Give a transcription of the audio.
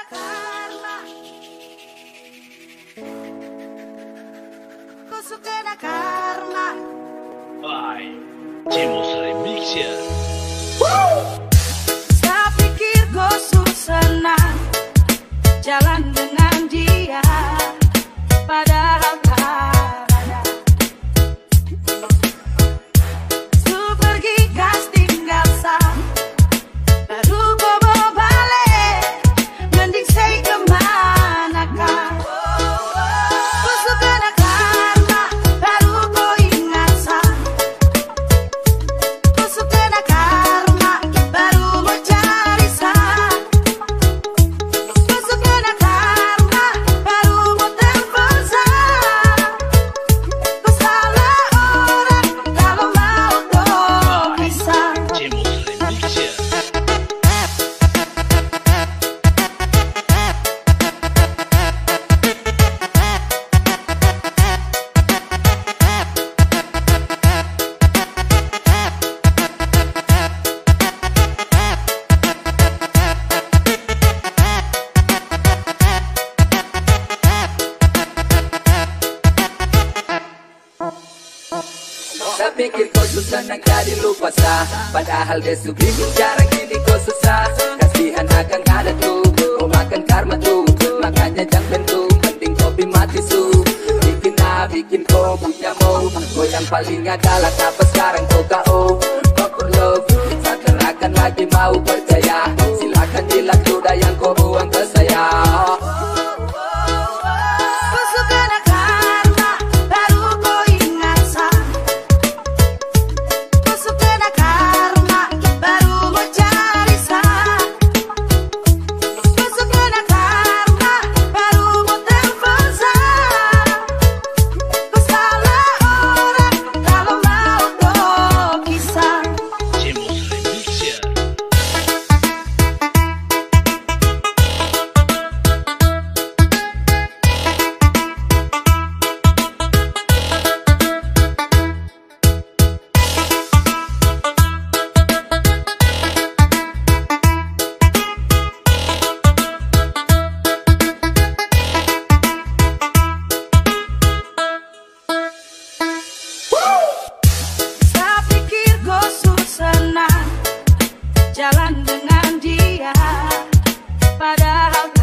karma. Kau suka nak karma. By Cemos Remixer. Saya pikir kau senang jalan dengan dia, padahal tak ada. Su pergi gas tinggal sah, baru kau mau balik, mending say kemanakah? Kau suka nak karma, baru kau ingat sah. Kau suka nak karma, baru mau cari sah. Kau suka nak karma, baru mau telepon sah. Kau salah orang kalau mau kau pisah. Cemos Remixer. Saya pikir kau susah nak jadi lupa sah, padahal dia bikin cara gini kau susah. Kasihan akan ada tuh, kau makan karma tuh, makanya jangan bentuk, penting kopi mati su. Bikin kau punya mau, kau yang paling adalah apa sekarang kau KO. Kau perlu, seakan lagi mau percaya, silakan hilang sudah yang kau buang ke saya. Kau suka nak karma, baru kau ingat sah. Kau suka nak karma, baru mau cari sah. Kau suka nak karma, baru mau telepon sah. Kau salah orang kalau mau kau pisah. Cemos Remixer. Saya pikir kau senang jalan dengan dia, padahal